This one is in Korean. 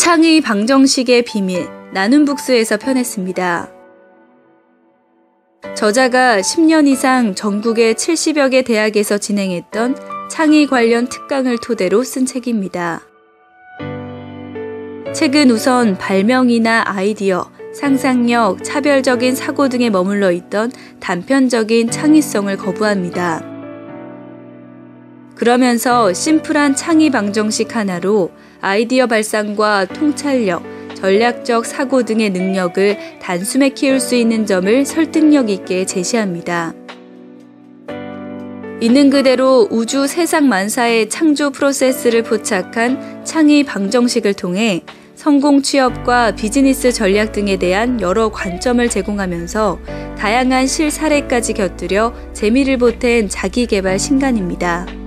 창의 방정식의 비밀, 나눔북스에서 펴냈습니다. 저자가 10년 이상 전국의 70여 개 대학에서 진행했던 창의 관련 특강을 토대로 쓴 책입니다. 책은 우선 발명이나 아이디어, 상상력, 차별적인 사고 등에 머물러 있던 단편적인 창의성을 거부합니다. 그러면서 심플한 창의 방정식 하나로 아이디어 발상과 통찰력, 전략적 사고 등의 능력을 단숨에 키울 수 있는 점을 설득력 있게 제시합니다. 있는 그대로 우주 세상 만사의 창조 프로세스를 포착한 창의 방정식을 통해 성공 취업과 비즈니스 전략 등에 대한 여러 관점을 제공하면서 다양한 실사례까지 곁들여 재미를 보탠 자기개발 신간입니다.